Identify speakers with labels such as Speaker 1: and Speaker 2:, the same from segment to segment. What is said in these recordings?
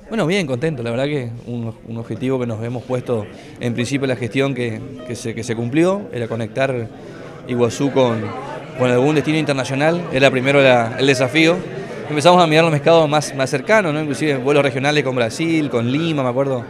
Speaker 1: Bueno, bien, contento. La verdad que un objetivo que nos hemos puesto en principio la gestión que se cumplió, era conectar Iguazú con algún destino internacional, era primero el desafío. Empezamos a mirar los mercados más cercanos, ¿no? Inclusive vuelos regionales con Brasil, con Lima, me acuerdo.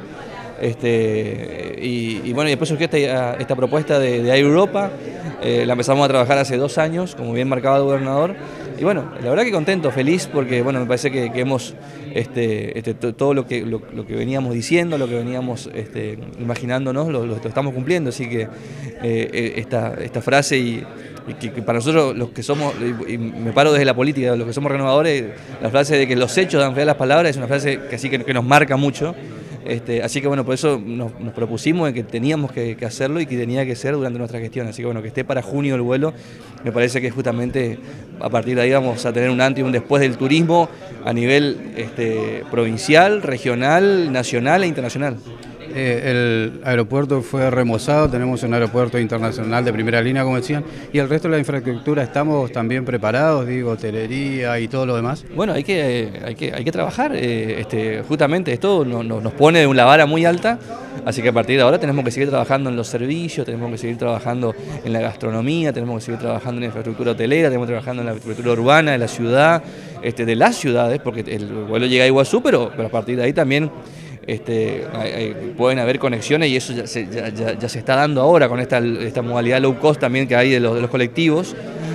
Speaker 1: Y bueno, y después surgió esta propuesta de Air Europa, la empezamos a trabajar hace 2 años, como bien marcaba el gobernador, y bueno, la verdad que contento, feliz, porque bueno, me parece que hemos todo lo que veníamos diciendo, lo que veníamos imaginándonos, lo estamos cumpliendo, así que esta frase y que para nosotros los que somos, y me paro desde la política, los que somos renovadores, la frase de que los hechos dan fe a las palabras es una frase que nos marca mucho. Así que bueno, por eso nos propusimos de que teníamos que hacerlo y que tenía que ser durante nuestra gestión. Así que bueno, que esté para junio el vuelo, me parece que justamente a partir de ahí vamos a tener un antes y un después del turismo a nivel provincial, regional, nacional e internacional.
Speaker 2: El aeropuerto fue remozado, tenemos un aeropuerto internacional de primera línea, como decían, y el resto de la infraestructura estamos también preparados, digo, hotelería y todo lo demás.
Speaker 1: Bueno, hay que trabajar, justamente esto nos pone de una vara muy alta, así que a partir de ahora tenemos que seguir trabajando en los servicios, tenemos que seguir trabajando en la gastronomía, tenemos que seguir trabajando en la infraestructura hotelera, tenemos que seguir trabajando en la infraestructura urbana de la ciudad, de las ciudades, porque el vuelo llega a Iguazú, pero a partir de ahí también pueden haber conexiones y eso ya se está dando ahora con esta modalidad low cost también que hay de los colectivos.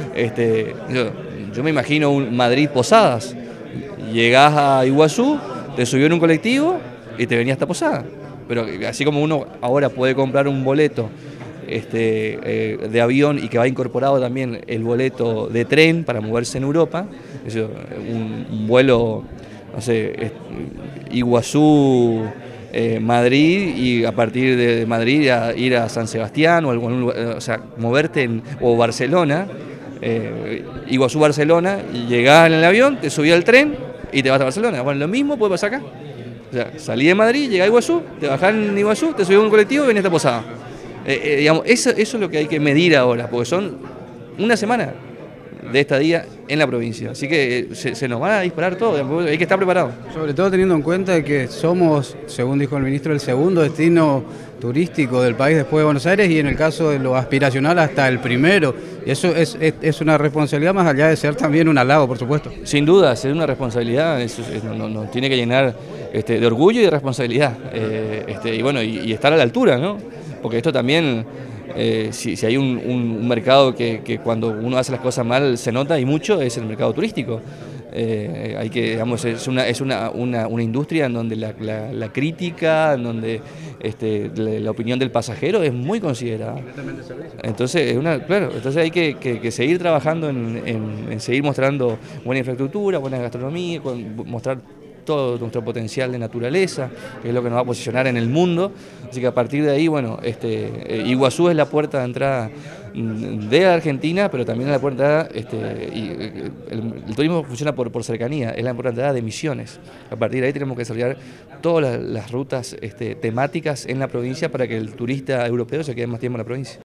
Speaker 1: Yo me imagino un Madrid-Posadas, llegás a Iguazú, te subió en un colectivo y te venía hasta Posadas. Pero así como uno ahora puede comprar un boleto de avión y que va incorporado también el boleto de tren para moverse en Europa, un vuelo, no sé, Iguazú, Madrid, y a partir de Madrid ir a San Sebastián o sea, moverte o Barcelona, Iguazú, Barcelona, y llegás en el avión, te subís al tren y te vas a Barcelona. Bueno, lo mismo puede pasar acá. O sea, salí de Madrid, llegás a Iguazú, te bajás en Iguazú, te subís a un colectivo y venís a Posada. Digamos, eso es lo que hay que medir ahora, porque son una semana de estadía en la provincia. Así que se nos va a disparar todo, hay que estar preparados.
Speaker 2: Sobre todo teniendo en cuenta que somos, según dijo el ministro, el segundo destino turístico del país después de Buenos Aires y en el caso de lo aspiracional hasta el primero. Y eso es una responsabilidad más allá de ser también un halago, por supuesto.
Speaker 1: Sin duda, es una responsabilidad, nos tiene que llenar de orgullo y de responsabilidad. Y bueno, y estar a la altura, ¿no? Porque esto también, si hay un mercado que cuando uno hace las cosas mal se nota y mucho, es el mercado turístico. Digamos, es una industria en donde la crítica, en donde la opinión del pasajero es muy considerada. Entonces, claro, entonces hay que seguir trabajando en seguir mostrando buena infraestructura, buena gastronomía, mostrar todo nuestro potencial de naturaleza, que es lo que nos va a posicionar en el mundo. Así que a partir de ahí, bueno, Iguazú es la puerta de entrada de Argentina, pero también es la puerta de entrada, el turismo funciona por cercanía, es la puerta de entrada de Misiones. A partir de ahí tenemos que desarrollar todas las rutas temáticas en la provincia para que el turista europeo se quede más tiempo en la provincia.